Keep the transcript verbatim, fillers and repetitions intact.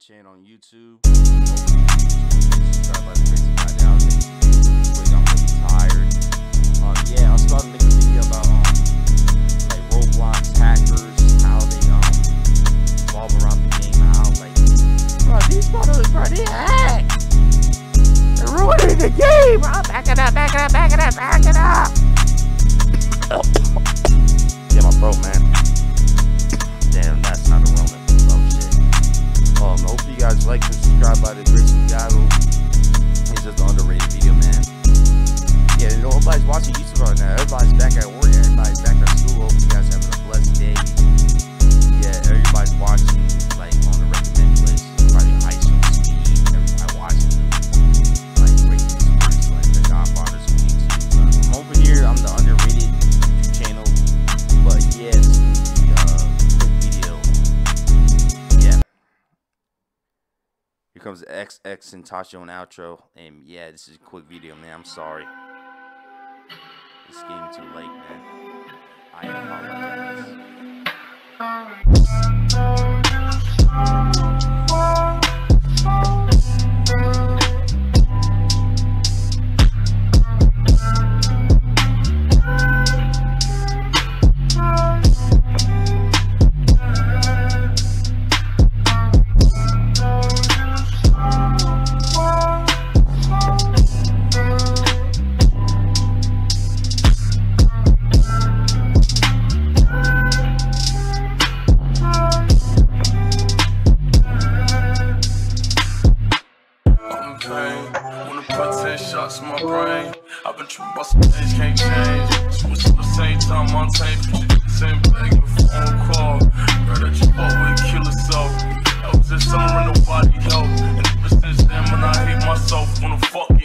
channel on YouTube. Subscribe by the crazy guy down there. I'm really tired. Um, yeah, I was about to make a video about um, like Roblox hackers, how they um evolve around the game, how like, bro, these photos, bro, they hack. They're ruining the game, bro. Back it up, back it up, back it up, back it up. Yeah, my throat, man. Damn, that's not a Roman. Oh shit. Um, hopefully you guys like and subscribe by the grace of God. It's just an underrated video, man. Yeah, you know, everybody's watching YouTube right now. Everybody's back at work. Everybody's back at school. Hope you guys having a blessed day. Yeah, everybody's watching like on the recommended list. Probably high school speed. Everybody watching them. Like crazy stories, like the Godfathers of YouTube. Uh, I'm over here. I'm the underrated YouTube channel. But yeah, this is the uh, quick video. Yeah. Here comes the X X and Tasha on outro. And yeah, this is a quick video, man. I'm sorry. It's getting too late, man. I apologize. Shots in my brain. I've been tripping about some things can't change. Switch at the same time on tape. Same bag in the phone call. Heard that you fought with kill yourself. I was just somewhere nobody helped. And ever since then, man, I hate myself. Wanna fuck